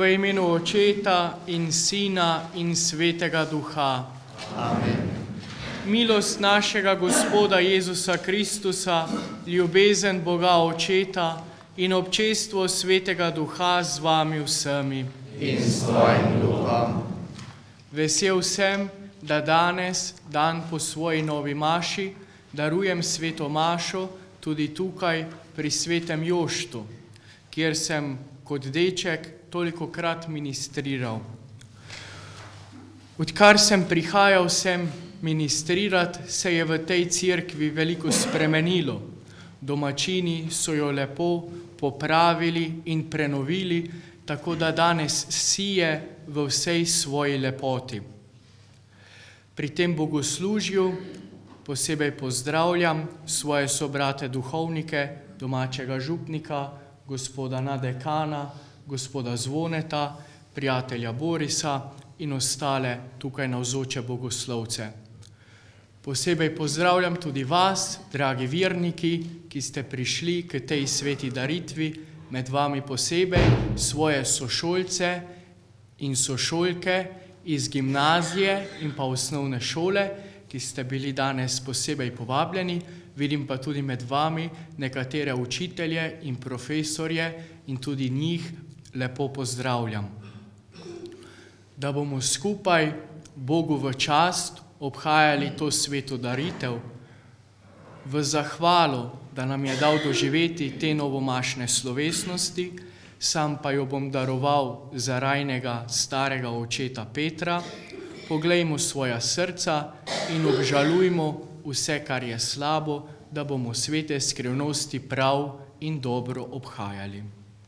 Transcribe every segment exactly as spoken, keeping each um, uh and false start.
V imenu Očeta in Sina in Svetega Duha. Amen. Milost našega Gospoda Jezusa Kristusa, ljubezen Boga Očeta in občestvo Svetega Duha z vami vsemi. In s tvojim duhom. Vesel sem, da danes, dan po svoji novi maši, darujem sveto mašo tudi tukaj pri svetem Joštu, kjer sem kot deček tolikokrat ministriral. Odkar sem prihajal sem ministrirati, se je v tej cerkvi veliko spremenilo. Domačini so jo lepo popravili in prenovili, tako da danes sije v vsej svoji lepoti. Pri tem bogoslužju posebej pozdravljam svoje sobrate duhovnike, domačega župnika, gospoda nadekana, gospoda Zvoneta, prijatelja Borisa in ostale tukaj navzoče bogoslovce. Posebej pozdravljam tudi vas, dragi verniki, ki ste prišli k tej sveti daritvi, med vami posebej svoje sošolce in sošolke iz gimnazije in pa osnovne šole, ki ste bili danes posebej povabljeni. Vidim pa tudi med vami nekatere učitelje in profesorje in tudi njih lepo pozdravljam. Da bomo skupaj Bogu v čast obhajali to sveto daritev, v zahvalo, da nam je dal doživeti te novomašne slovesnosti, sam pa jo bom daroval za rajnega starega očeta Petra. Poglejmo svoja srca in obžalujmo vse, kar je slabo, da bomo svete skrivnosti prav in dobro obhajali.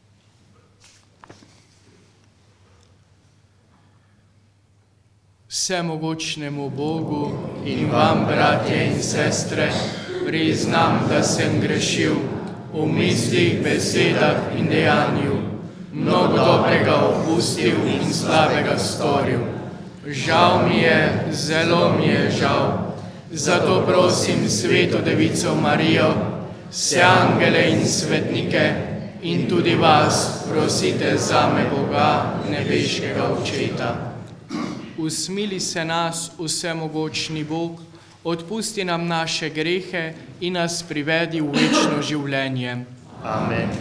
Vsemogočnemu Bogu in vam, bratje in sestre, priznam, da sem grešil v mislih, besedah in dejanju, mnogo dobrega opustil in slabega storil. Žal mi je, zelo mi je žal. Zato prosim Sveto Devico Marijo, vse angele in svetnike in tudi vas prosite zame Boga, nebeškega Očeta. Usmili se nas, vsemogočni Bog, odpusti nam naše grehe in nas privedi v večno življenje. Amen.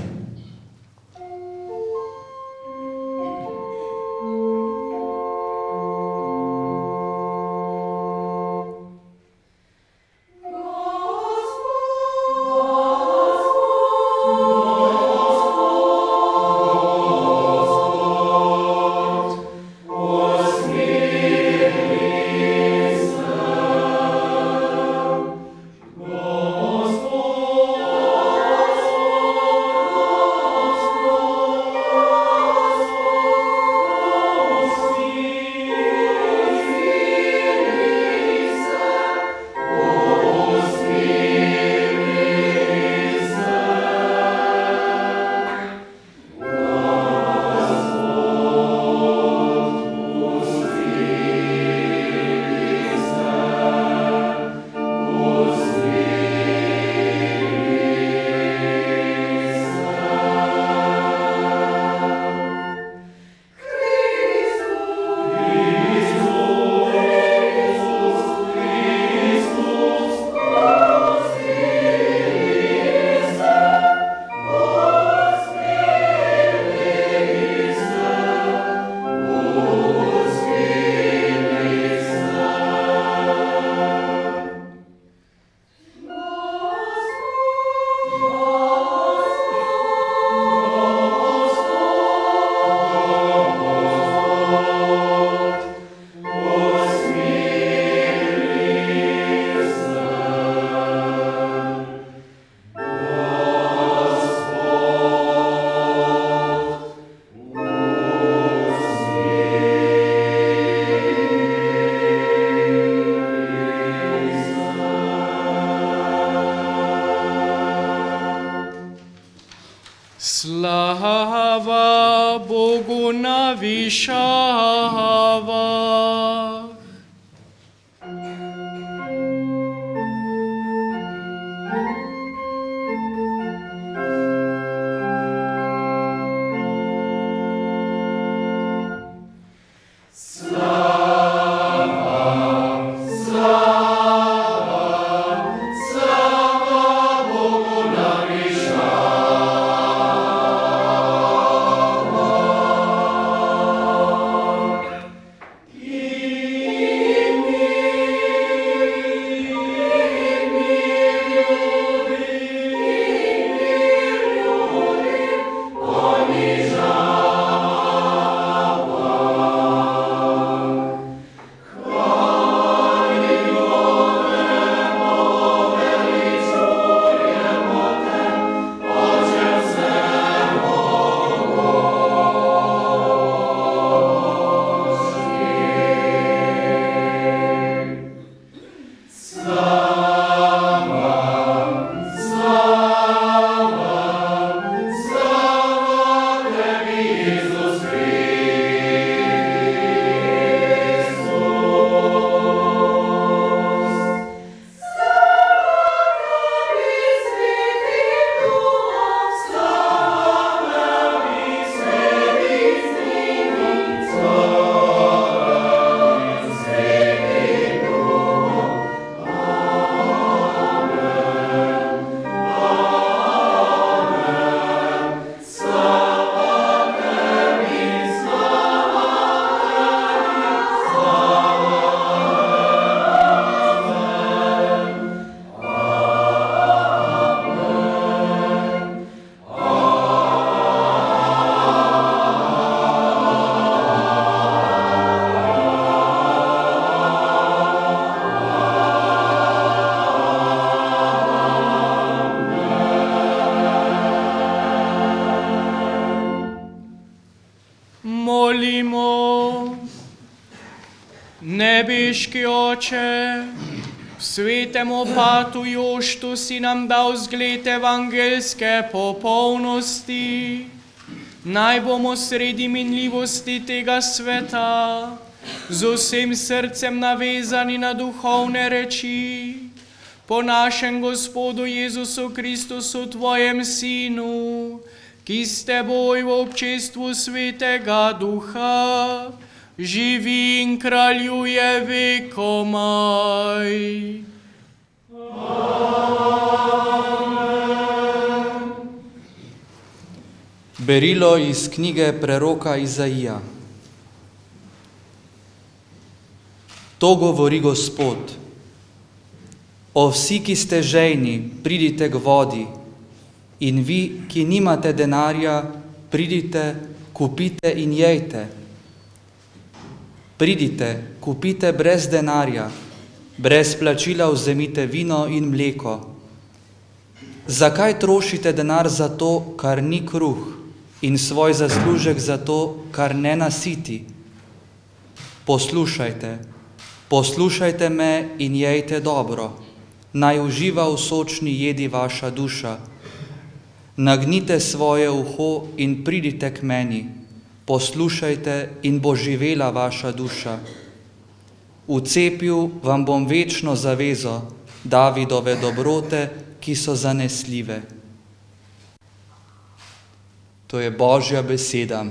Slava Bogu na višavah. Molimo. Nebeški Oče, v svetem opatu Joštu si nam dal zgled evangelske popolnosti. Naj bomo sredi minljivosti tega sveta z vsem srcem navezani na duhovne reči. Po našem Gospodu Jezusu Kristusu, Tvojem Sinu, ki s Teboj v občestvu Svetega Duha živi in kraljuje vekomaj. Amen. Berilo iz knjige preroka Izaija. To govori Gospod: O vsi, ki ste žejni, pridite k vodi, in vi, ki nimate denarja, pridite, kupite in jejte. Pridite, kupite brez denarja, brez plačila vzemite vino in mleko. Zakaj trošite denar za to, kar ni kruh, in svoj zaslužek za to, kar ne nasiti? Poslušajte, poslušajte me in jejte dobro, naj uživa v sočni jedi vaša duša. Nagnite svoje uho in pridite k meni, poslušajte in bo živela vaša duša. Vcepil vam bom večno zavezo, Davidove dobrote, ki so zanesljive. To je Božja beseda.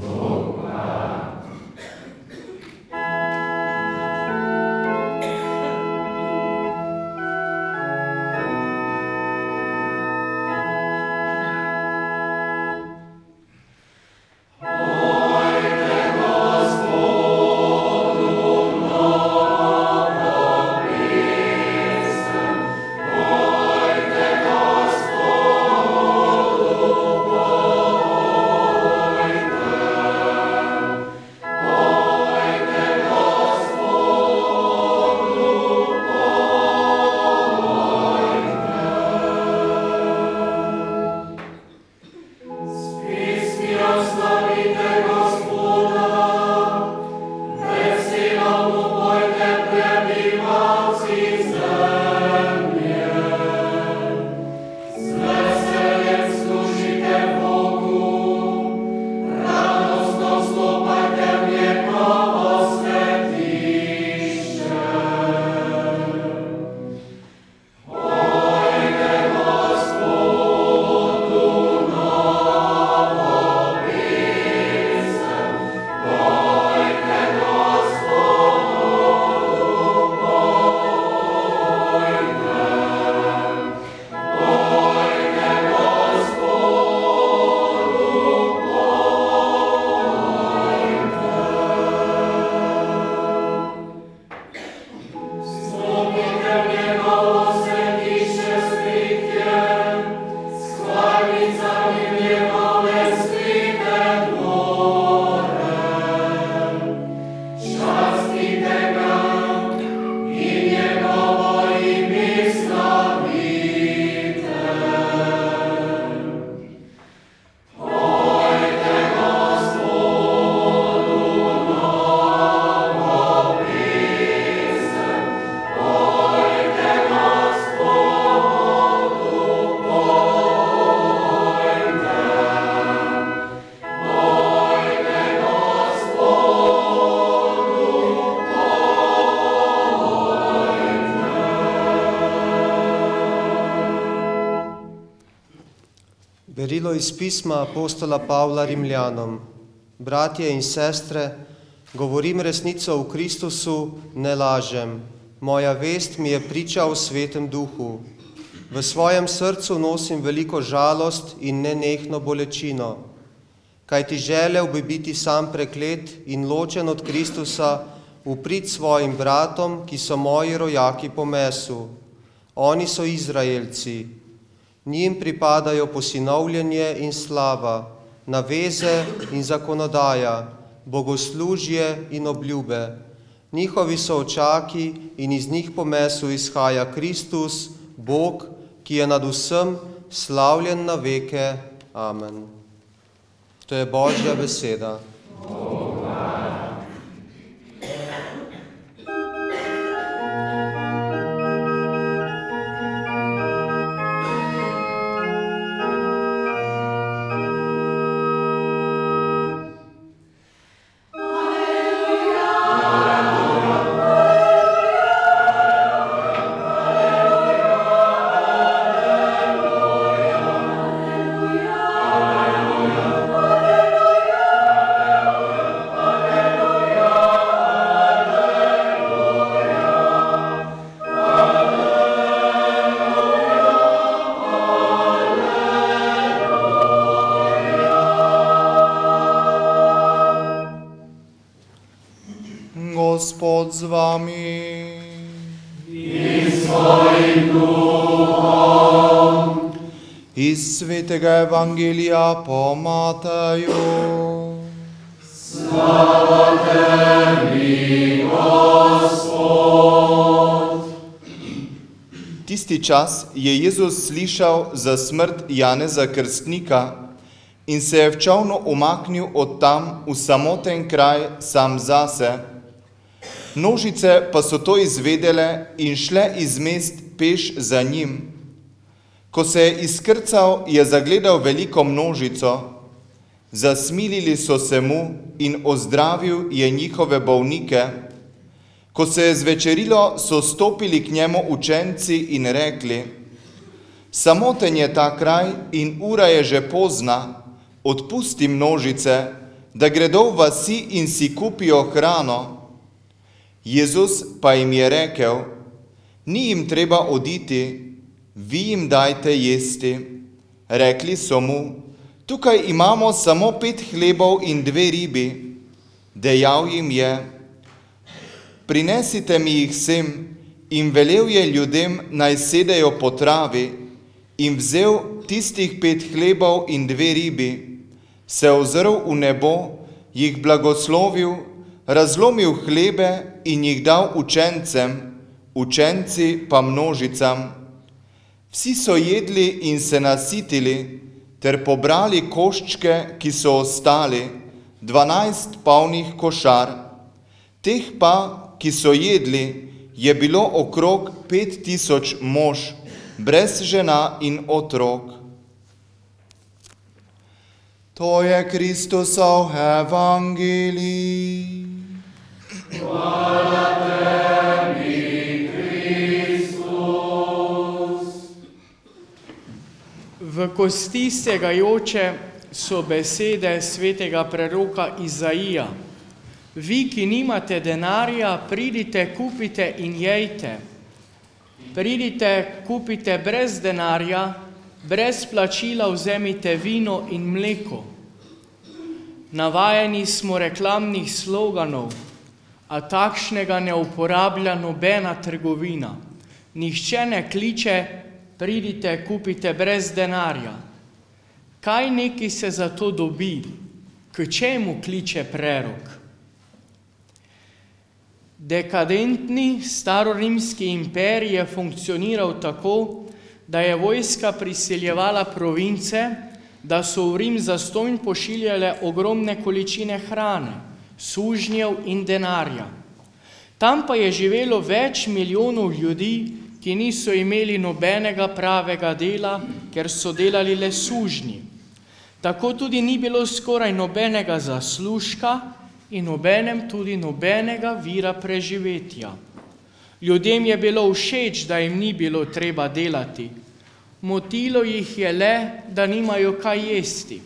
Berilo iz pisma apostola Pavla Rimljanom. Bratje in sestre, govorim resnico v Kristusu, ne lažem. Moja vest mi je priča v Svetem Duhu. V svojem srcu nosim veliko žalost in nenehno bolečino, kajti želel bi biti sam preklet in ločen od Kristusa v prid svojim bratom, ki so moji rojaki po mesu. Oni so Izraelci. Njim pripadajo posinovljenje in slava, naveze in zakonodaja, bogoslužje in obljube. Njihovi so očaki in iz njih po mesu izhaja Kristus, Bog, ki je nad vsem slavljen na veke. Amen. To je Božja beseda. Amen. Gospod z vami. In s tvojim duhom. Iz svetega Evangelija po Mateju. Slava tebi, Gospod. Tisti čas je Jezus slišal za smrt Janeza Krstnika in se je v čolnu umaknil od tam v samoten kraj sam zase. Množice pa so to izvedele in šle iz mest peš za njim. Ko se je izkrcal, je zagledal veliko množico. Zasmilili so se mu in ozdravil je njihove bolnike. Ko se je zvečerilo, so stopili k njemu učenci in rekli: Samoten je ta kraj in ura je že pozna, odpusti množice, da gredo v vasi in si kupijo hrano. Jezus pa jim je rekel: Ni jim treba oditi, vi jim dajte jesti. Rekli so mu: Tukaj imamo samo pet hlebov in dve ribi. Dejal jim je: Prinesite mi jih sem, in velel je ljudem, naj sedejo po travi, in vzel tistih pet hlebov in dve ribi, se ozrl v nebo, jih blagoslovil, razlomil hlebe in jih dal učencem, učenci pa množicam. Vsi so jedli in se nasitili, ter pobrali koščke, ki so ostali, dvanajst polnih košar. Teh pa, ki so jedli, je bilo okrog pet tisoč mož, brez žena in otrok. To je Kristusov evangelij. Hvala tebi, Kristus. V kosti segajoče so besede svetega preroka Izaija. Vi, ki nimate denarja, pridite, kupite in jejte. Pridite, kupite brez denarja, brez plačila vzemite vino in mleko. Navajeni smo reklamnih sloganov, a takšnega ne uporablja nobena trgovina. Nihče ne kliče: pridite, kupite brez denarja. Kaj neki se za to dobi? K čemu kliče prerok? Dekadentni starorimski imperij je funkcioniral tako, da je vojska priseljevala province, da so v Rim zastonj pošiljale ogromne količine hrane, sužnjev in denarja. Tam pa je živelo več milijonov ljudi, ki niso imeli nobenega pravega dela, ker so delali le sužnji. Tako tudi ni bilo skoraj nobenega zaslužka in obenem tudi nobenega vira preživetja. Ljudem je bilo všeč, da jim ni bilo treba delati. Motilo jih je le, da nimajo kaj jesti.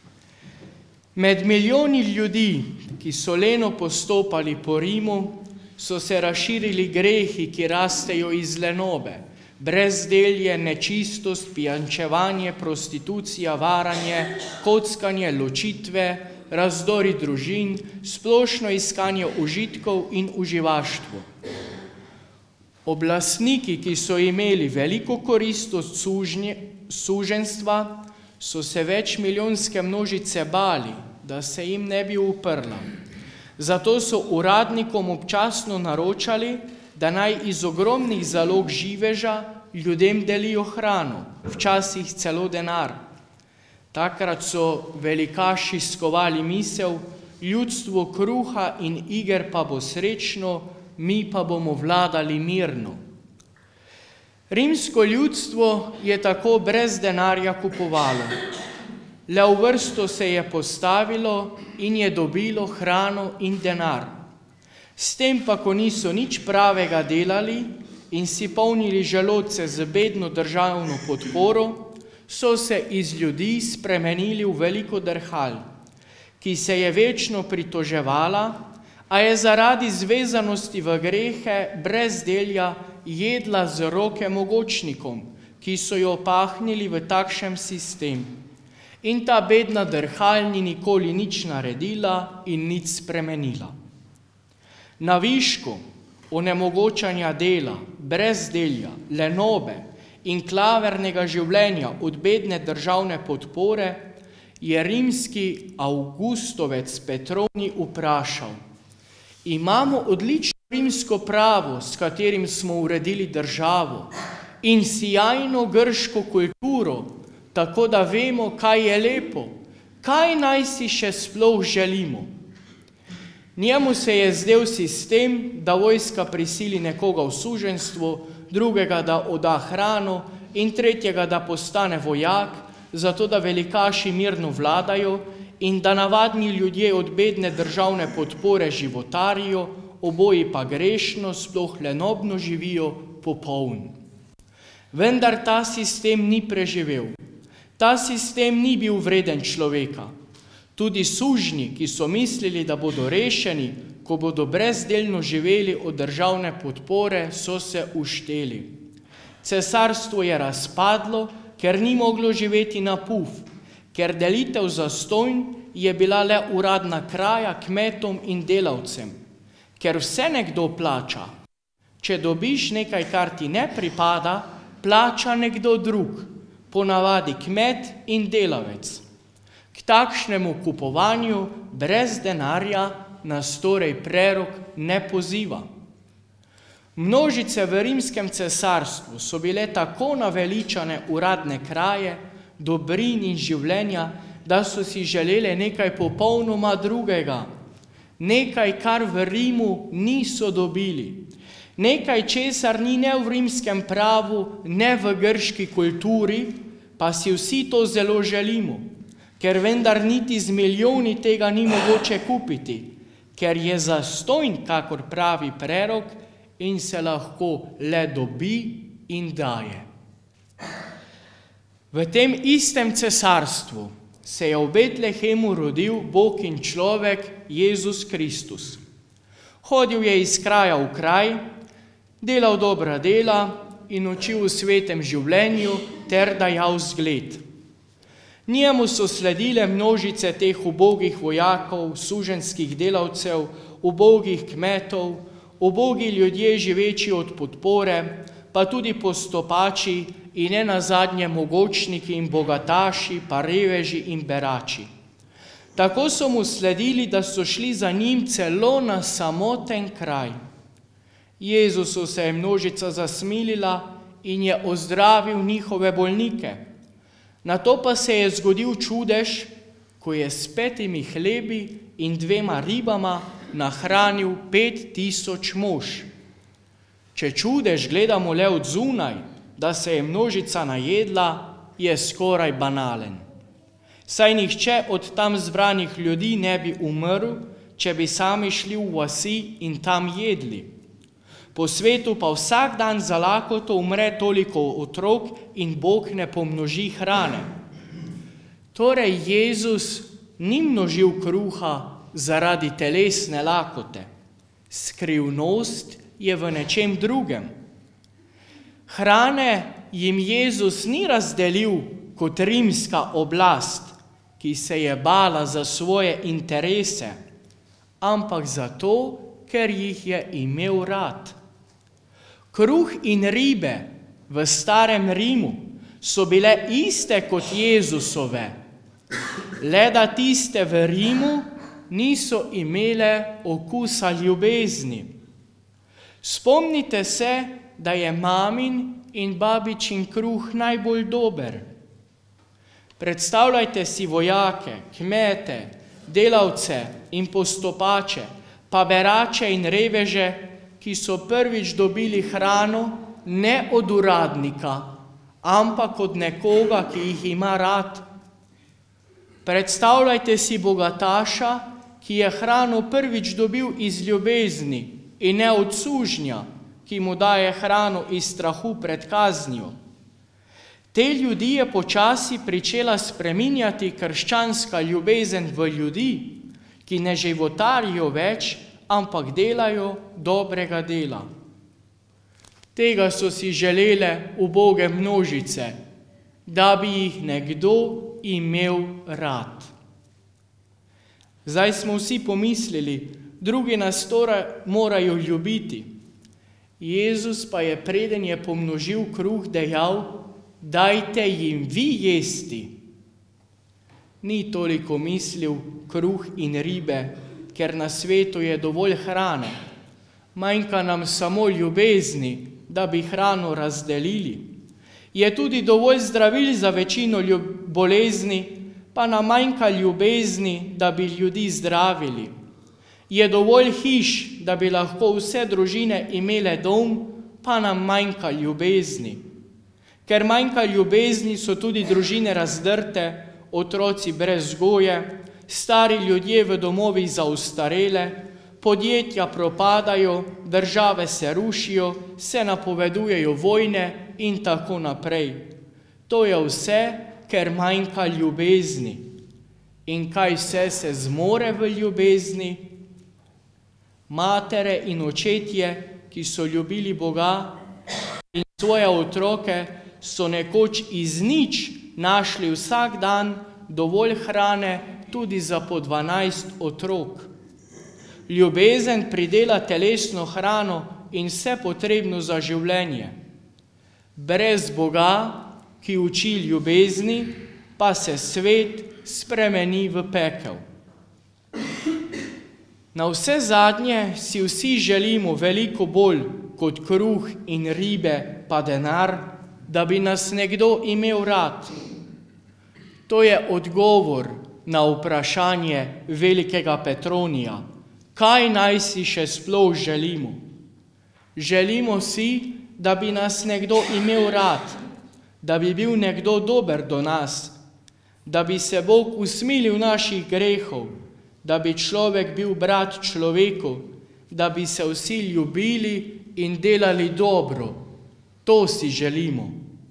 Med milijoni ljudi, ki so leno postopali po Rimu, so se razširili grehi, ki rastejo iz lenobe: brezdelje, nečistost, pijančevanje, prostitucija, varanje, kockanje, ločitve, razdori družin, splošno iskanje užitkov in uživaštvo. Oblastniki, ki so imeli veliko korist od sužnje, suženstva, so se večmilijonske množice bali, da se jim ne bi uprla. Zato so uradnikom občasno naročali, da naj iz ogromnih zalog živeža ljudem delijo hrano, včasih celo denar. Takrat so velikaši skovali misel: ljudstvo kruha in iger pa bo srečno, mi pa bomo vladali mirno. Rimsko ljudstvo je tako brez denarja kupovalo. Le v vrsto se je postavilo in je dobilo hrano in denar. S tem pa, ko niso nič pravega delali in si polnili želodce z bedno državno podporo, so se iz ljudi spremenili v veliko drhal, ki se je večno pritoževala, a je zaradi zvezanosti v grehe brez delja jedla z roke mogočnikom, ki so jo pahnili v takšen sistem. In ta bedna drhal ni nikoli nič naredila in nič spremenila. Na višku onemogočanja dela, brezdelja, lenobe in klavernega življenja od bedne državne podpore je rimski Avgustovec Petroni vprašal: imamo odlično rimsko pravo, s katerim smo uredili državo, in sijajno grško kulturo, tako da vemo, kaj je lepo, kaj naj si še sploh želimo. Njemu se je zdel sistem, da vojska prisili nekoga v suženstvo, drugega, da odda hrano in tretjega, da postane vojak, zato da velikaši mirno vladajo in da navadni ljudje od bedne državne podpore životarijo, oboji pa grešno, sploh lenobno živijo popoln. Vendar ta sistem ni preživel. Ta sistem ni bil vreden človeka. Tudi sužnji, ki so mislili, da bodo rešeni, ko bodo brezdelno živeli od državne podpore, so se ušteli. Cesarstvo je razpadlo, ker ni moglo živeti na puf, ker delitev zastojn je bila le uradna kraja kmetom in delavcem, ker vse nekdo plača. Če dobiš nekaj, kar ti ne pripada, plača nekdo drug, ponavadi kmet in delavec. K takšnemu kupovanju brez denarja nas torej prerok ne poziva. Množice v rimskem cesarstvu so bile tako naveličane uradne kraje, dobrin in življenja, da so si želele nekaj popolnoma drugega, nekaj, kar v Rimu niso dobili, nekaj, česar ni ne v rimskem pravu, ne v grški kulturi, pa si vsi to zelo želimo, ker vendar niti z milijoni tega ni mogoče kupiti, ker je zastojn, kakor pravi prerok, in se lahko le dobi in daje. V tem istem cesarstvu se je v Betlehemu rodil Bog in človek Jezus Kristus. Hodil je iz kraja v kraj, delal dobra dela in učil v svetem življenju ter dajal zgled. Njemu so sledile množice teh ubogih vojakov, suženjskih delavcev, ubogih kmetov, ubogi ljudje živeči od podpore, pa tudi postopači in ne nazadnje mogočniki in bogataši, pa reveži in berači. Tako so mu sledili, da so šli za njim celo na samoten kraj. Jezusu se je množica zasmilila in je ozdravil njihove bolnike. Nato pa se je zgodil čudež, ko je s petimi hlebi in dvema ribama nahranil pet tisoč mož. Če čudež gledamo le od zunaj, da se je množica najedla, je skoraj banalen. Saj nihče od tam zbranih ljudi ne bi umrl, če bi sami šli v vasi in tam jedli. Po svetu pa vsak dan za lakoto umre toliko otrok in Bog ne pomnoži hrane. Torej Jezus ni množil kruha zaradi telesne lakote. Skrivnost je v nečem drugem. Hrane jim Jezus ni razdelil kot rimska oblast, ki se je bala za svoje interese, ampak zato, ker jih je imel rad. Kruh in ribe v starem Rimu so bile iste kot Jezusove, le da tiste v Rimu niso imele okusa ljubezni. Spomnite se, da je mamin in babičin kruh najbolj dober. Predstavljajte si vojake, kmete, delavce in postopače, pa berače in reveže, ki so prvič dobili hrano ne od uradnika, ampak od nekoga, ki jih ima rad. Predstavljajte si bogataša, ki je hrano prvič dobil iz ljubezni in ne od sužnja, ki mu daje hrano iz strahu pred kaznijo. Te ljudi je počasi pričela spreminjati krščanska ljubezen v ljudi, ki ne životarijo več, ampak delajo dobrega dela. Tega so si želele uboge množice, da bi jih nekdo imel rad. Zdaj smo vsi pomislili, drugi nas torej morajo ljubiti. Jezus pa je, preden je pomnožil kruh, dejal: dajte jim vi jesti. Ni toliko mislil kruh in ribe, ker na svetu je dovolj hrane. Manjka nam samo ljubezni, da bi hrano razdelili. Je tudi dovolj zdravil za večino bolezni, pa nam manjka ljubezni, da bi ljudi zdravili. Je dovolj hiš, da bi lahko vse družine imele dom, pa nam manjka ljubezni. Ker manjka ljubezni, so tudi družine razdrte, otroci brez vzgoje, stari ljudje v domovih za ostarele, podjetja propadajo, države se rušijo, se napovedujejo vojne in tako naprej. To je vse, ker manjka ljubezni. In kaj vse se zmore v ljubezni? Matere in očetje, ki so ljubili Boga in svoje otroke, so nekoč iz nič našli vsak dan dovolj hrane tudi za po dvanajst otrok. Ljubezen pridela telesno hrano in vse potrebno za življenje. Brez Boga, ki uči ljubezni, pa se svet spremeni v pekel. Na vse zadnje si vsi želimo veliko bolj kot kruh in ribe pa denar, da bi nas nekdo imel rad. To je odgovor na vprašanje velikega Petronija. Kaj naj si še sploh želimo? Želimo si, da bi nas nekdo imel rad, da bi bil nekdo dober do nas, da bi se Bog usmilil naših grehov, da bi človek bil brat človeku, da bi se vsi ljubili in delali dobro. To si želimo.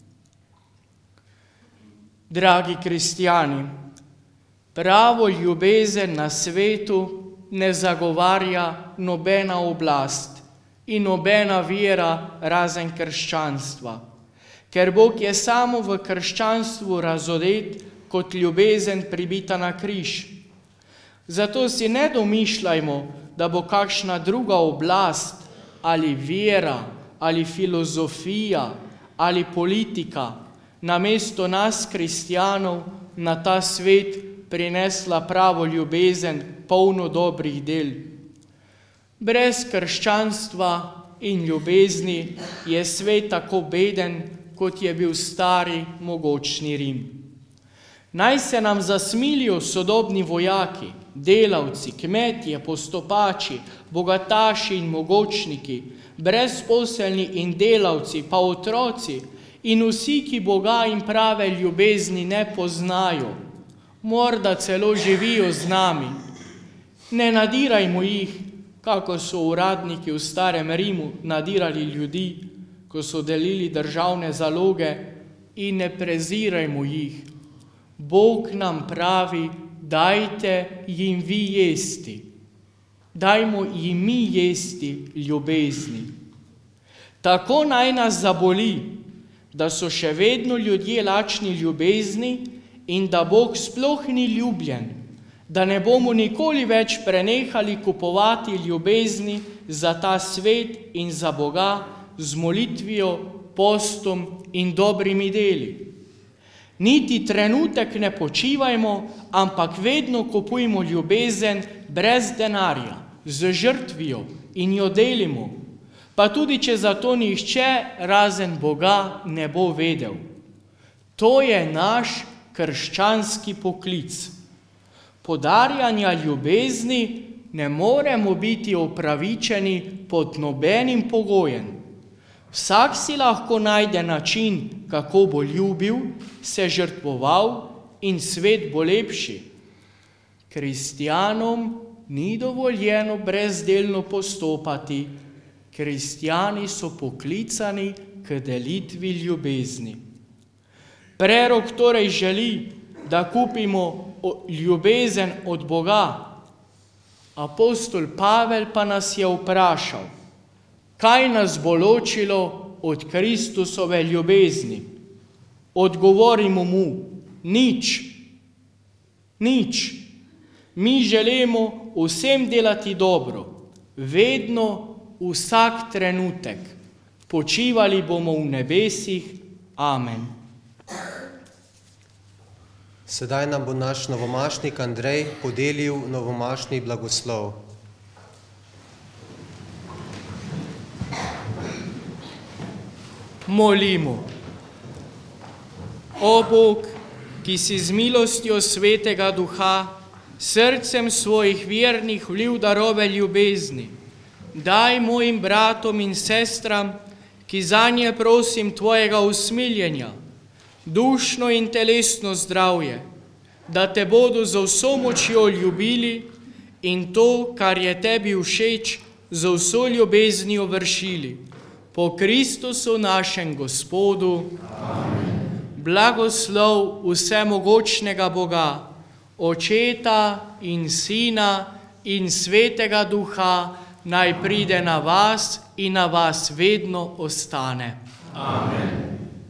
Dragi kristjani, pravo ljubezen na svetu ne zagovarja nobena oblast in nobena vera razen krščanstva, ker Bog je samo v krščanstvu razodet kot ljubezen pribita na križ. Zato si ne domišljajmo, da bo kakšna druga oblast ali vera ali filozofija ali politika namesto nas kristjanov na ta svet prinesla pravo ljubezen, polno dobrih del. Brez krščanstva in ljubezni je svet tako beden, kot je bil stari, mogočni Rim. Naj se nam zasmilijo sodobni vojaki, delavci, kmetje, postopači, bogataši in mogočniki, brezposelni in delavci, pa otroci in vsi, ki Boga in prave ljubezni ne poznajo, morda celo živijo z nami. Ne nadirajmo jih, kako so uradniki v starem Rimu nadirali ljudi, ko so delili državne zaloge, in ne prezirajmo jih. Bog nam pravi, dajte jim vi jesti. Dajmo jim mi jesti ljubezni. Tako naj nas zaboli, da so še vedno ljudje lačni ljubezni in da Bog sploh ni ljubljen, da ne bomo nikoli več prenehali kupovati ljubezni za ta svet in za Boga z molitvijo, postom in dobrimi deli. Niti trenutek ne počivajmo, ampak vedno kupujmo ljubezen brez denarja, z žrtvijo in jo delimo, pa tudi če za to nihče razen Boga ne bo vedel. To je naš krščanski poklic. Podarjanja ljubezni ne moremo biti opravičeni pod nobenim pogojem. Vsak si lahko najde način, kako bo ljubil, se žrtvoval in svet bo lepši. Kristjanom ni dovoljeno brezdelno postopati. Kristjani so poklicani k delitvi ljubezni. Prerok torej želi, da kupimo ljubezen od Boga. Apostol Pavel pa nas je vprašal, kaj nas bo ločilo od Kristusove ljubezni? Odgovorimo mu, nič. Nič. Mi želimo vsem delati dobro, vedno, vsak trenutek. Počivali bomo v nebesih. Amen. Sedaj nam bo naš novomašnik Andrej podelil novomašni blagoslov. Molimo. O Bog, ki si z milostjo Svetega Duha srcem svojih vernih vlil darove ljubezni, daj mojim bratom in sestram, ki zanje prosim tvojega usmiljenja, dušno in telesno zdravje, da te bodo z vso močjo ljubili in to, kar je tebi všeč, z vso ljubeznijo vršili. Po Kristusu našem Gospodu. Amen. Blagoslov vsemogočnega Boga, Očeta in Sina in Svetega Duha, naj pride na vas in na vas vedno ostane. Amen.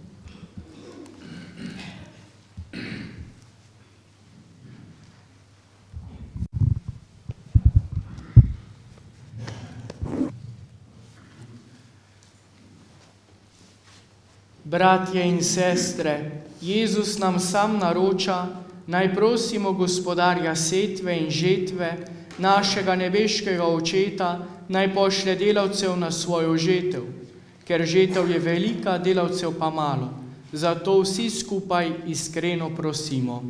Bratje in sestre, Jezus nam sam naroča, naj prosimo Gospodarja setve in žetve, našega nebeškega Očeta, naj pošlje delavcev na svojo žetev, ker žetev je velika, delavcev pa malo. Zato vsi skupaj iskreno prosimo.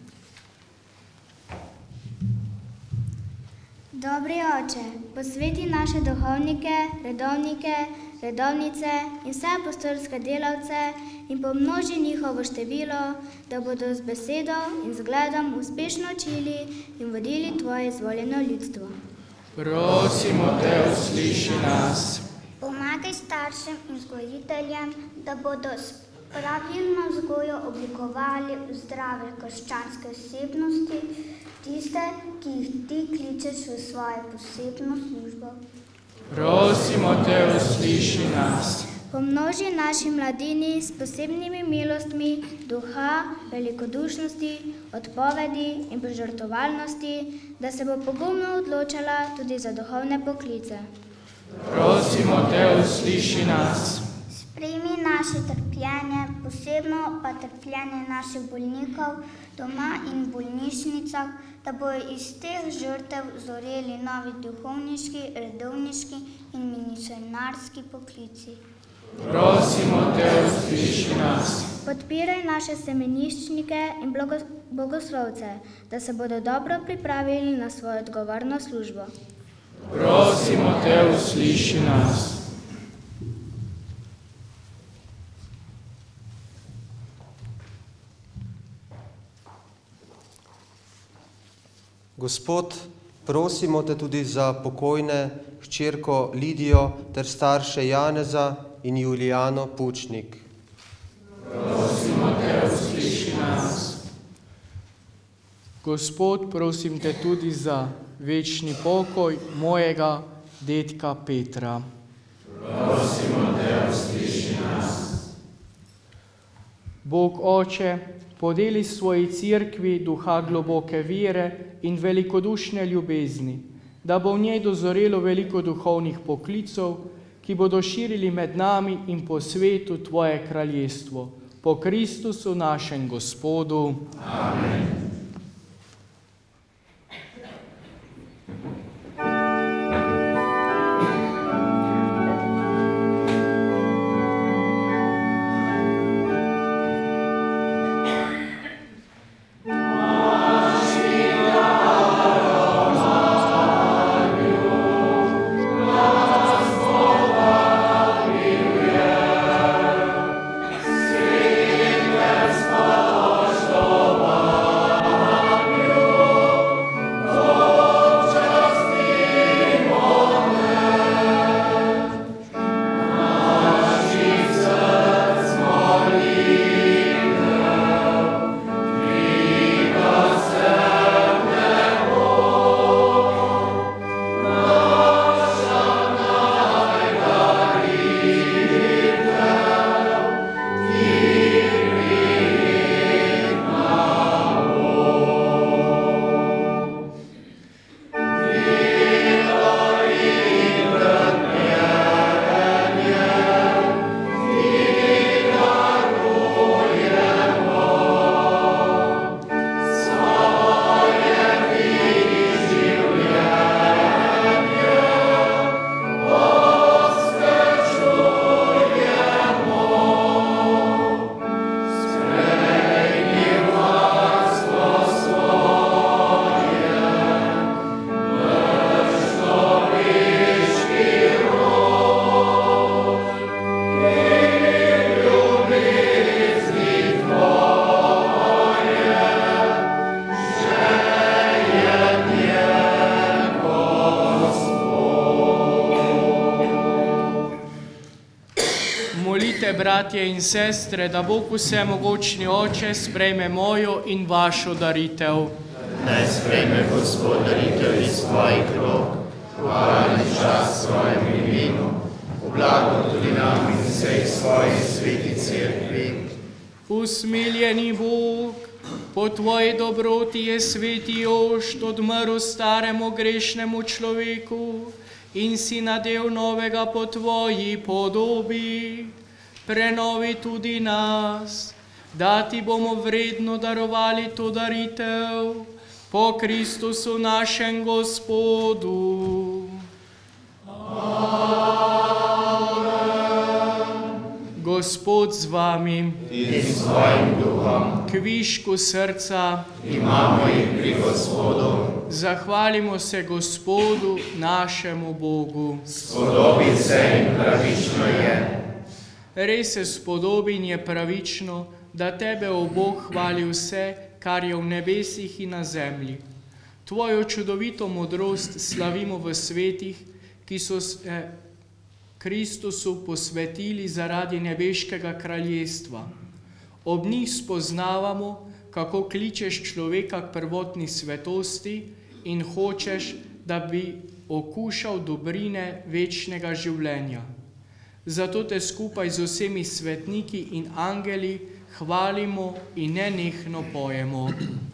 Dobri Oče, posveti naše duhovnike, redovnike, redovnice in vse apostolske delavce in pomnoži njihovo število, da bodo z besedo in zgledom uspešno učili in vodili tvoje izvoljeno ljudstvo. Prosimo te, usliši nas. Pomagaj staršem in vzgojiteljem, da bodo s pravilno vzgojo oblikovali zdrave krščanske osebnosti, tiste, ki jih ti kličeš v svojo posebno službo. Prosimo te, usliši nas. Pomnoži naši mladini s posebnimi milostmi, duha, velikodušnosti, odpovedi in požrtvovalnosti, da se bo pogumno odločala tudi za duhovne poklice. Prosimo te, usliši nas. Sprejmi naše trpljenje, posebno pa trpljenje naših bolnikov doma in v bolnišnicah, da bojo iz teh žrtev zoreli novi duhovniški, redovniški in misionarski poklici. Prosimo te, usliši nas. Podpiraj naše semeniščnike in bogoslovce, da se bodo dobro pripravili na svojo odgovorno službo. Prosimo te, usliši nas. Gospod, prosimo te tudi za pokojne hčerko Lidijo ter starše Janeza in Julijano Pučnik. Prosimo te, usliši nas. Gospod, prosim te tudi za večni pokoj mojega dedka Petra. Prosimo te, usliši nas. Bog Oče, podeli svoji cerkvi duha globoke vere in velikodušne ljubezni, da bo v njej dozorelo veliko duhovnih poklicov, ki bodo širili med nami in po svetu tvoje kraljestvo. Po Kristusu našem Gospodu. Amen. Amen. bratje in sestre, da Bog vsemogočni Oče sprejme mojo in vašo daritev. Naj sprejme Gospod daritev iz tvojih rok, hvala in čast svojemu imenu, v blago tudi nam in vsej svoji sveti cerkvi. Usmiljeni Bog, po tvoji dobroti je sveti Jošt odmrl staremu grešnemu človeku in si nadel novega po tvoji podobi. Prenovi tudi nas, da ti bomo vredno darovali to daritev po Kristusu našem Gospodu. Gospod z vami, in s tvojim duhom, kvišku srca, imamo jih pri Gospodu. Zahvalimo se Gospodu našemu Bogu. Spodobi se in pravično je. Res se spodobi in je pravično, da tebe, o Bog, hvali vse, kar je v nebesih in na zemlji. Tvojo čudovito modrost slavimo v svetih, ki so se Kristusu posvetili zaradi nebeškega kraljestva. Ob njih spoznavamo, kako kličeš človeka k prvotni svetosti in hočeš, da bi okušal dobrine večnega življenja. Zato te skupaj z vsemi svetniki in angeli hvalimo in nenehno pojemo.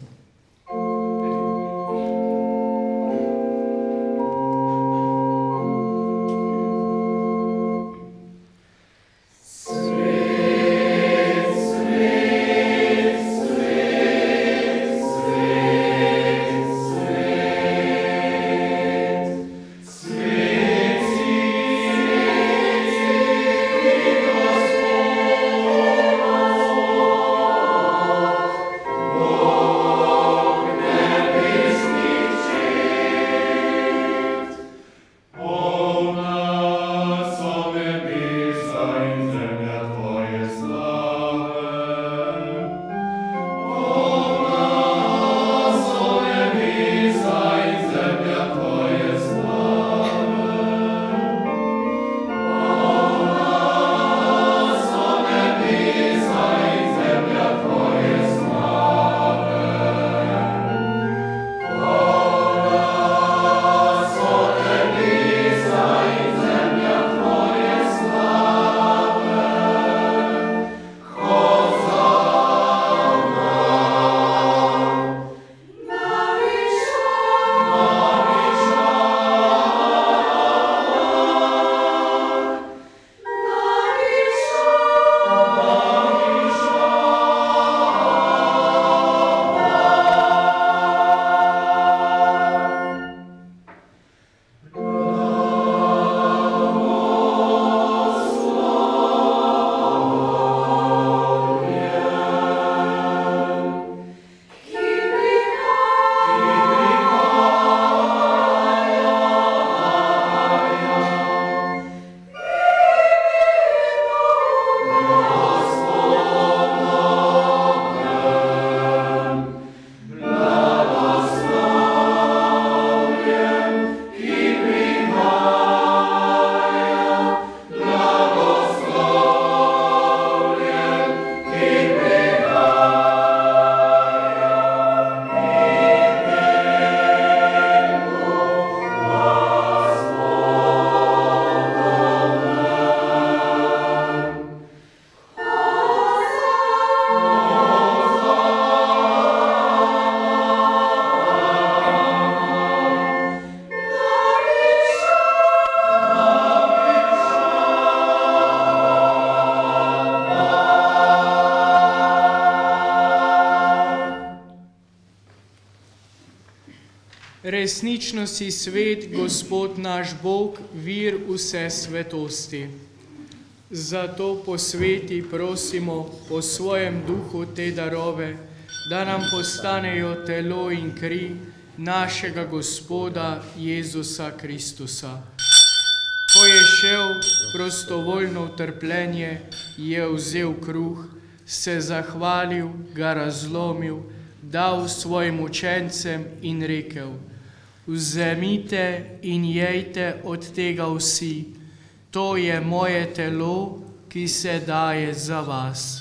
Resnično si svet, Gospod naš Bog, vir vse svetosti. Zato posveti, prosimo, po svojem duhu te darove, da nam postanejo telo in kri našega Gospoda Jezusa Kristusa. Ko je šel prostovoljno v trpljenje, je vzel kruh, se zahvalil, ga razlomil, dal svojim učencem in rekel: Vzemite in jejte od tega vsi, to je moje telo, ki se daje za vas.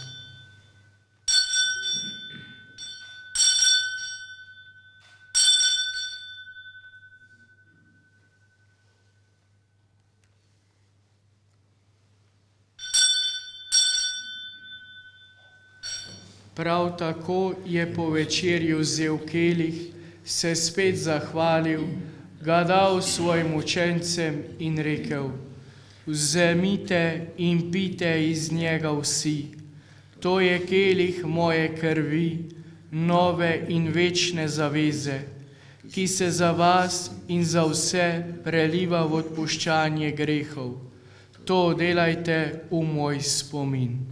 Prav tako je po večerji vzel kelih, se spet zahvalil, ga dal svojim učencem in rekel: Vzemite in pijte iz njega vsi, to je kelih moje krvi, nove in večne zaveze, ki se za vas in za vse preliva v odpuščanje grehov. To delajte v moj spomin.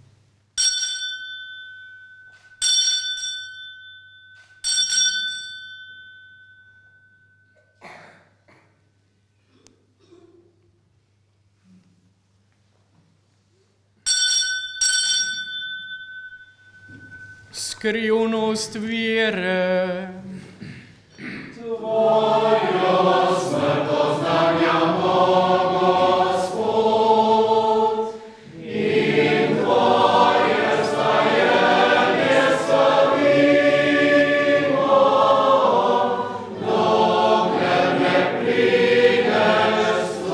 Skrivnost vere. Tvojo smrt oznanjamo, Gospod, in Tvoje vstajenje slavimo, dokler ne prideš v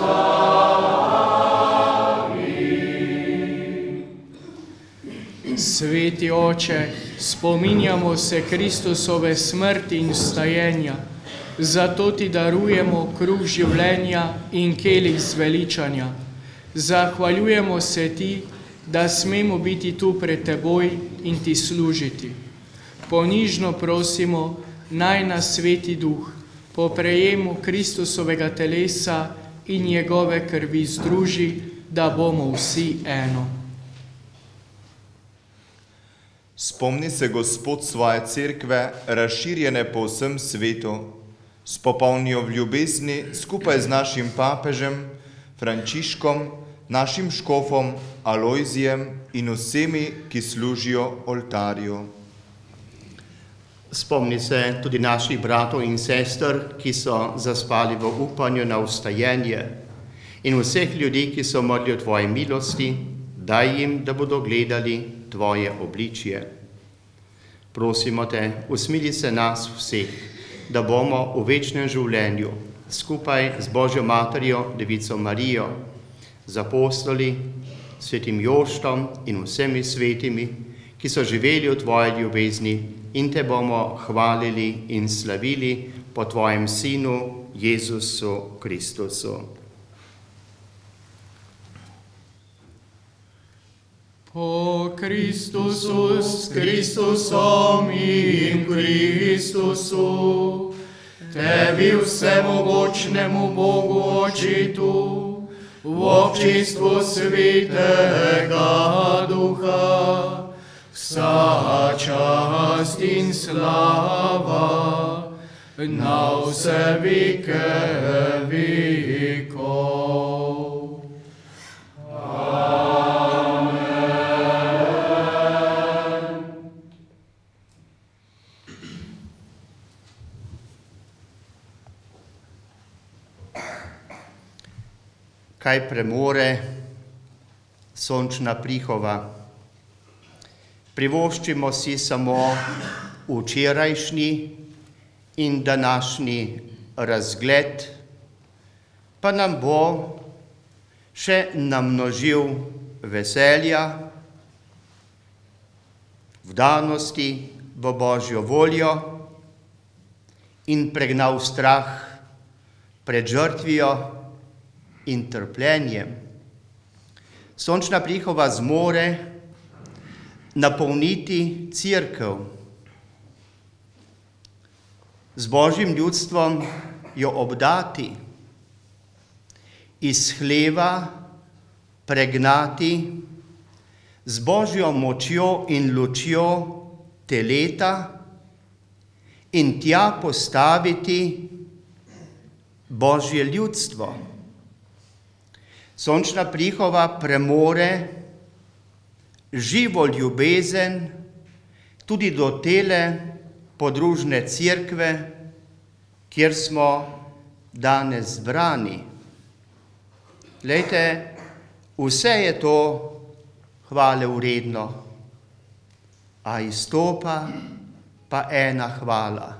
slavi. Sveti Oče, spominjamo se Kristusove smrti in vstajenja, zato ti darujemo kruh življenja in kelih zveličanja. Zahvaljujemo se ti, da smemo biti tu pred teboj in ti služiti. Ponižno prosimo, naj nas Sveti Duh po prejemu Kristusovega telesa in njegove krvi združi, da bomo vsi eno. Spomni se, Gospod, svoje cerkve, razširjene po vsem svetu, spopolnijo v ljubezni skupaj z našim papežem, Frančiškom, našim škofom, Alojzijem in vsemi, ki služijo oltarju. Spomni se tudi naših bratov in sester, ki so zaspali v upanju na vstajenje, in vseh ljudi, ki so umrli v tvoji milosti, daj jim, da bodo gledali tvoje obličje. Prosimo te, usmili se nas vseh, da bomo v večnem življenju skupaj z Božjo materjo, Devico Marijo, z apostoli, svetim Joštom in vsemi svetimi, ki so živeli v tvoji ljubezni, in te bomo hvalili in slavili po tvojem Sinu, Jezusu Kristusu. Po Kristusu, s Kristusom in Kristusu, tebi vsemogočnemu Bogu Očitu, v občinstvu Svetega Duha, vsa čast in slava na vse veke vekov. Kaj premore sončna prihova? Privoščimo si samo včerajšnji in današnji razgled, pa nam bo še namnožil veselja, vdanosti v Božjo voljo in pregnal strah pred žrtvijo in trpljenjem. Sončna prihova zmore napolniti cerkev, z Božjim ljudstvom jo obdati, iz hleva pregnati, z Božjo močjo in lučjo teleta in tja postaviti Božje ljudstvo. Sončna prihova premore živo ljubezen tudi do tele podružne cerkve, kjer smo danes zbrani. Glejte, vse je to hvale vredno, a izstopa pa ena hvala.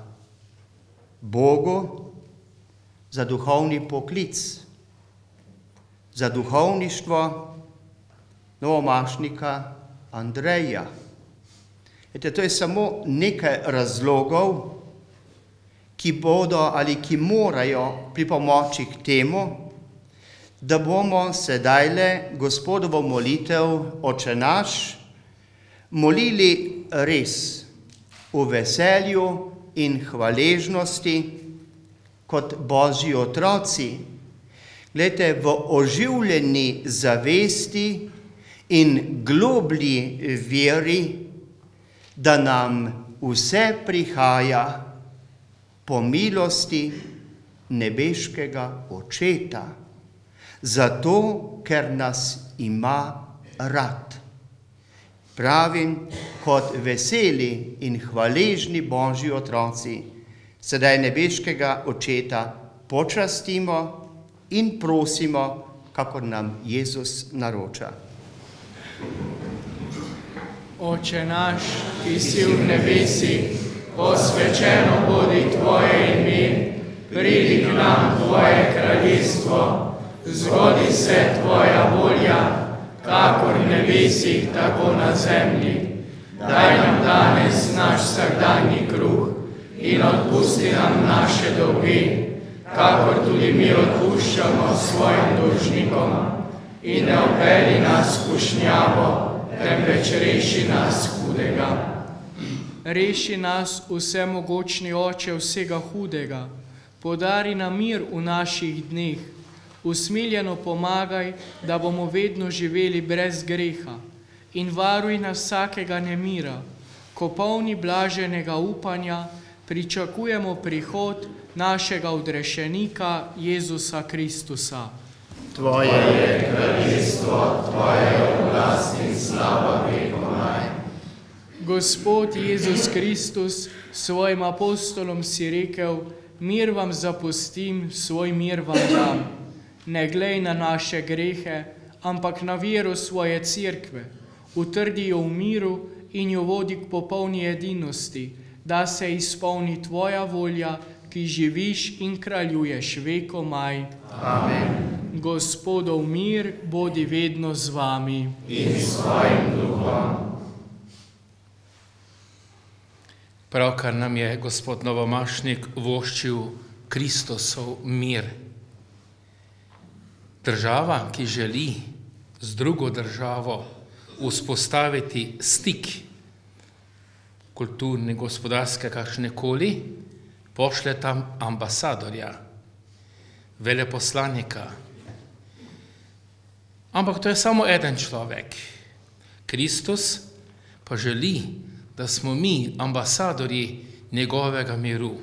Bogu za duhovni poklic, za duhovništvo novomašnika Andreja. Ete, to je samo nekaj razlogov, ki bodo ali ki morajo pripomoči k temu, da bomo sedajle Gospodovo molitev Oče naš molili res v veselju in hvaležnosti kot Božji otroci. Glejte, v oživljeni zavesti in globlji veri, da nam vse prihaja po milosti nebeškega Očeta, zato, ker nas ima rad. Pravim, kot veseli in hvaležni Božji otroci, sedaj nebeškega Očeta počastimo in prosimo, kakor nam Jezus naroča. Oče naš, ki si v nebesih, posvečeno bodi Tvoje ime, pridi k nam Tvoje kraljestvo, zgodi se Tvoja volja, kakor v nebesih, tako na zemlji. Daj nam danes naš vsakdanji kruh in odpusti nam naše dolge, kakor tudi mi odpuščamo svojim dolžnikom. In ne vpelji nas v skušnjavo, temveč reši nas hudega. Reši nas, vsemogočni Oče vsega hudega, podari nam mir v naših dneh, usmiljeno pomagaj, da bomo vedno živeli brez greha in varuj nas vsakega nemira, ko polni blaženega upanja pričakujemo prihod našega odrešenika Jezusa Kristusa. Tvoje je kraljestvo, Tvoja je oblast in slava vekomaj. Gospod Jezus Kristus, svojim apostolom si rekel, mir vam zapustim, svoj mir vam dam. Ne glej na naše grehe, ampak na vero svoje cerkve. Utrdi jo v miru in jo vodi k popolni edinosti, da se izpolni Tvoja volja, ki živiš in kraljuješ vekomaj. Amen. Gospodov mir bodi vedno z vami. In s tvojim duhom. Pravkar nam je gospod novomašnik voščil Kristusov mir. Država, ki želi z drugo državo vzpostaviti stik, kulturni, gospodarske, kakšnekoli, pošlje tam ambasadorja, veleposlanika. Ampak to je samo eden človek. Kristus pa želi, da smo mi ambasadorji njegovega miru.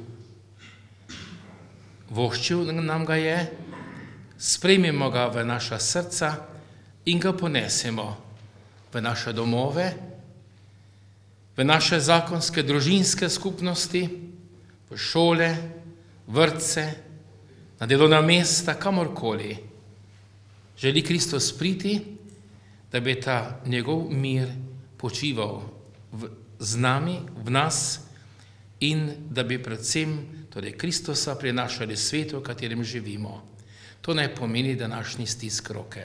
Voščil nam ga je, sprejmimo ga v naša srca in ga ponesemo v naše domove, v naše zakonske družinske skupnosti, v šole, vrtce, na delovna mesta, kamorkoli. Želi Kristus priti, da bi ta njegov mir počival v, z nami, v nas in da bi predvsem torej Kristusa prinašali svetu, v katerem živimo. To naj pomeni današnji stisk roke.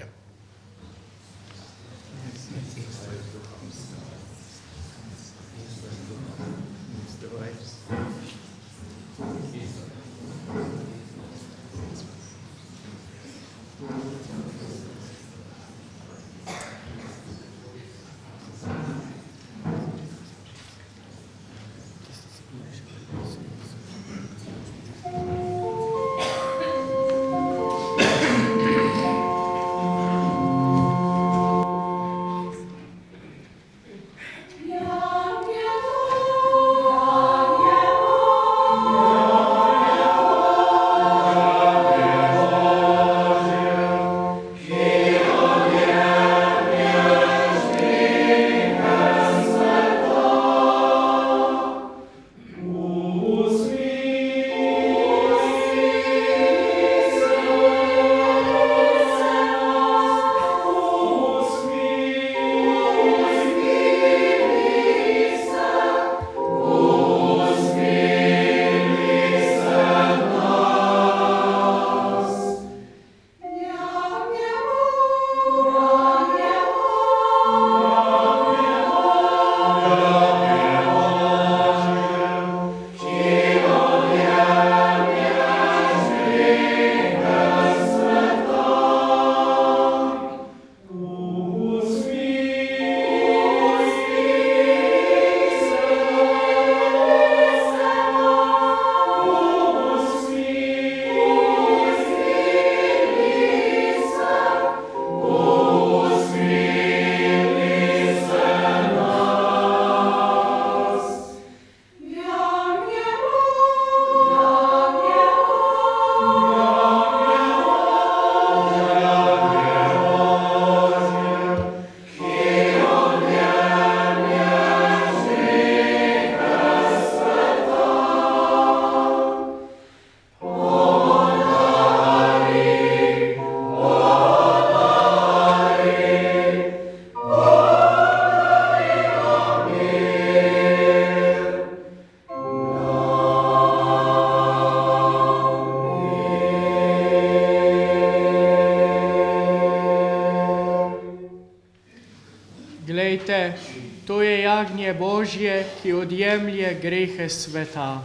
Poglejte, to je jagnje Božje, ki odjemlje grehe sveta.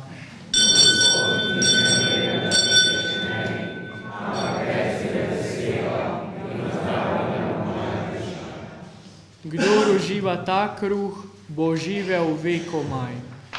Kdor uživa ta kruh, bo živel vekomaj.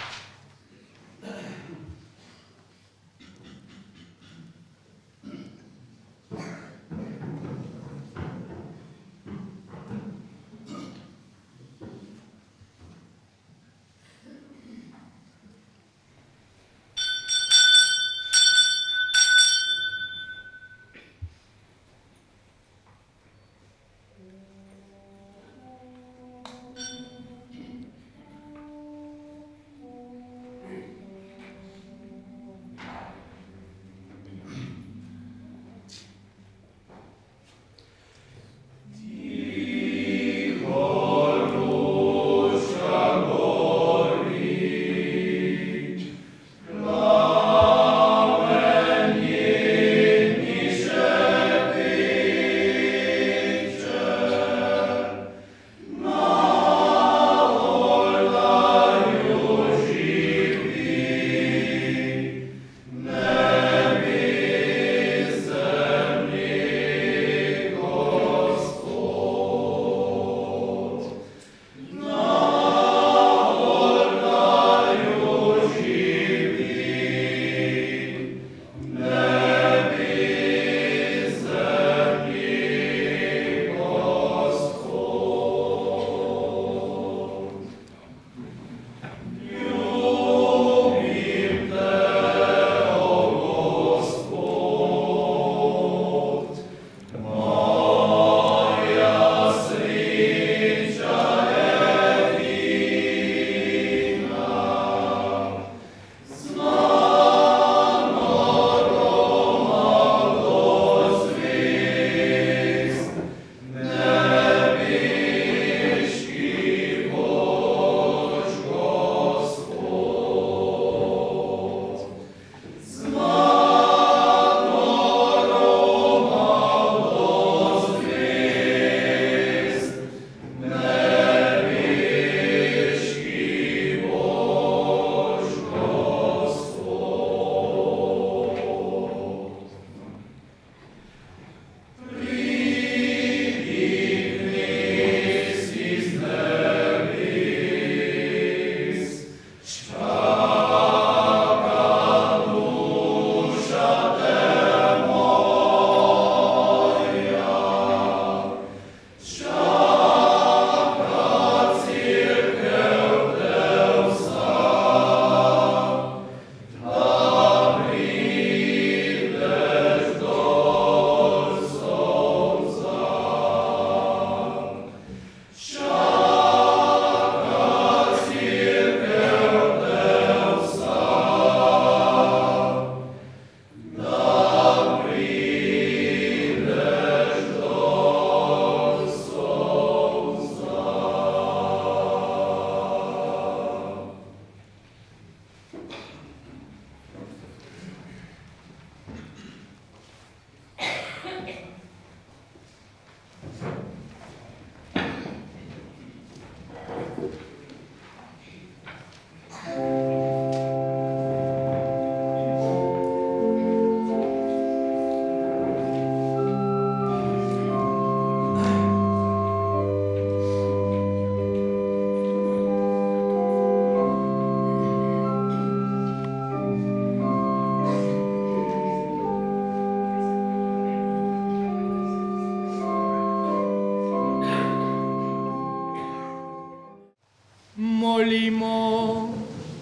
Molimo.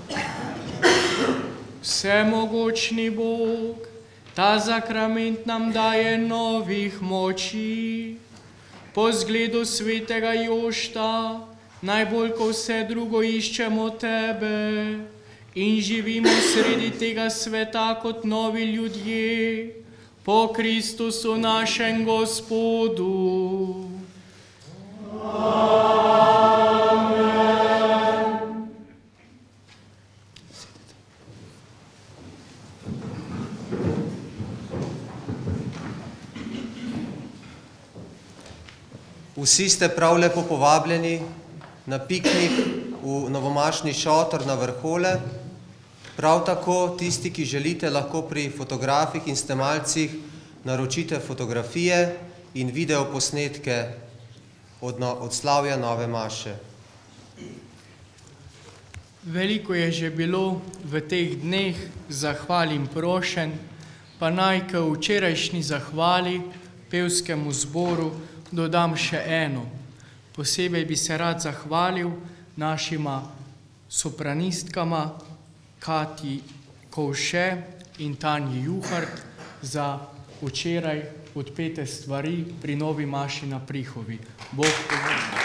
Vsemogočni Bog, ta zakrament nam daje novih moči. Po zgledu svetega Jošta, najbolj ko vse drugo iščemo tebe in živimo sredi tega sveta kot novi ljudje, po Kristusu našem Gospodu. Vsi ste prav lepo povabljeni, na piknik v novomašni šotor na Vrhole. Prav tako tisti, ki želite, lahko pri fotografih in snemalcih naročite fotografije in videoposnetke od, no, od slavja nove maše. Veliko je že bilo v teh dneh zahval in prošenj, pa naj k včerajšnji zahvali pevskemu zboru dodam še eno. Posebej bi se rad zahvalil našima sopranistkama Katji Kovše in Tanji Juhart za včeraj odpete stvari pri novi maši na Prihovi. Bog povrni.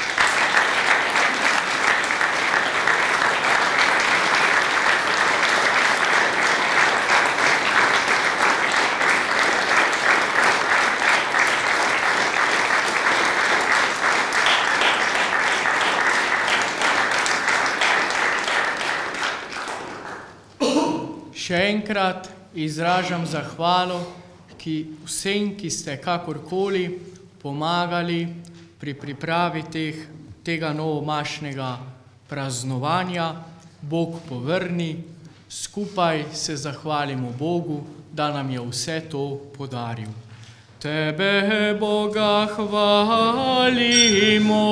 Še enkrat izražam zahvalo ki vsem, ki ste kakorkoli pomagali pri pripravi teh, tega novomašnega praznovanja. Bog povrni, skupaj se zahvalimo Bogu, da nam je vse to podaril. Tebe, Boga, hvalimo.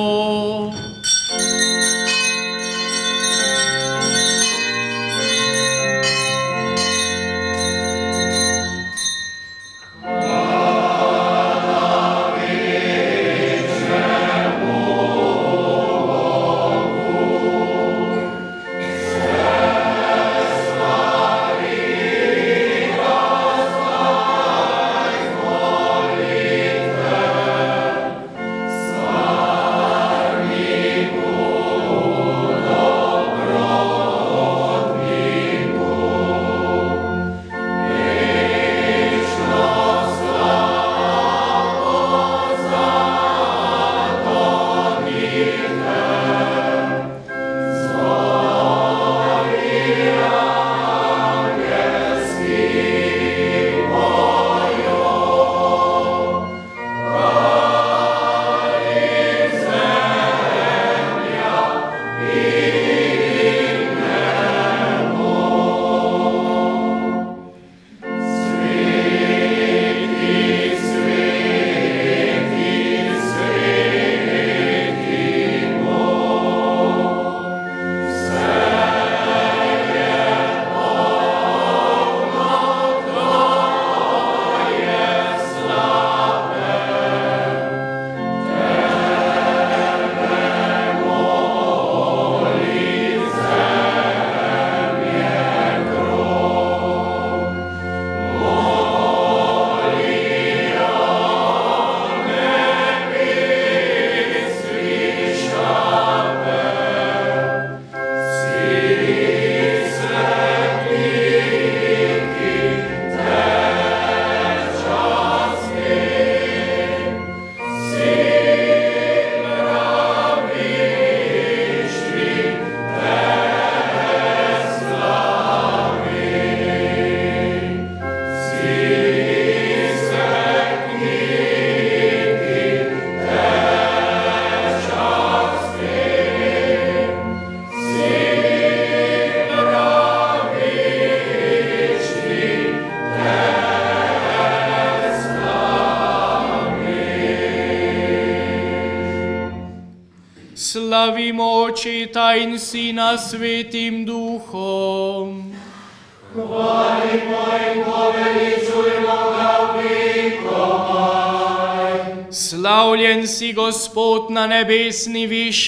Slavimo Očeta in Sina Svetim Duhom. Hvalimo in poveličujmo ga vekomaj. Slavljen si Gospod na nebesni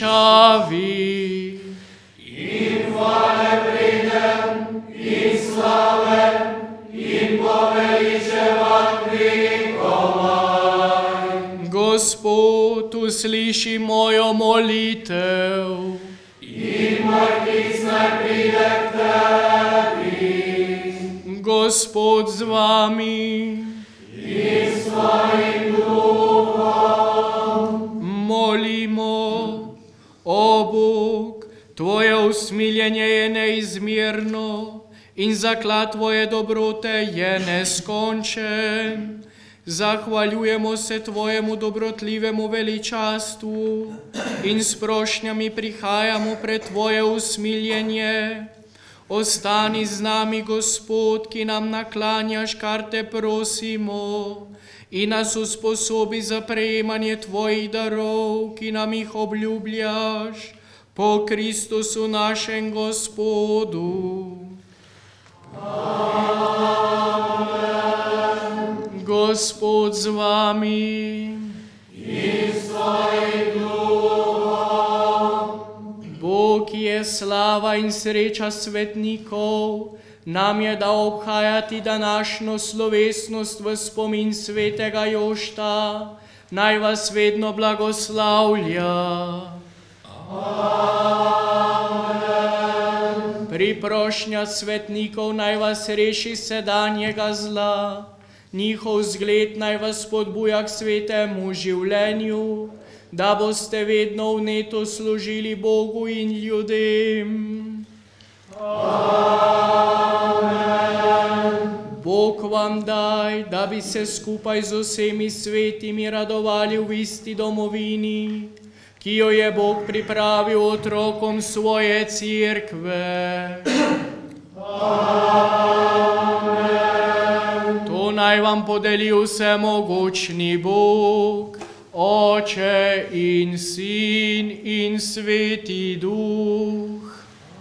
višavi. In hvale pridem, in slave, in poveličevat vekomaj. Gospod, usliši mojo molitev. In moj klic naj pride k tebi. Gospod z vami. In s tvojim duhom. Molimo, o Bog, tvoje usmiljenje je neizmerno in zaklad tvoje dobrote je neskončen. Zahvaljujemo se tvojemu dobrotljivemu veličastvu in s prošnjami prihajamo pred tvoje usmiljenje. Ostani z nami, Gospod, ki nam naklanjaš, kar te prosimo, in nas usposobi za prejemanje tvojih darov, ki nam jih obljubljaš, po Kristusu našem Gospodu. Amen. Gospod z vami in s tvojim duhom. Bog je slava in sreča svetnikov, nam je dal obhajati današnjo slovesnost v spomin svetega Jošta. Naj vas vedno blagoslavlja. Amen. Priprošnja svetnikov naj vas reši sedanjega zla. Njihov zgled naj vas spodbuja k svetemu življenju, da boste vedno vneto služili Bogu in ljudem. Amen. Bog vam daj, da bi se skupaj z vsemi svetimi radovali v isti domovini, ki jo je Bog pripravil otrokom svoje cerkve. Amen. To naj vam podeli vsemogočni Bog, Oče in Sin in Sveti Duh.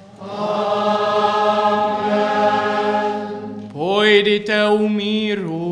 Amen. Pojdite v miru.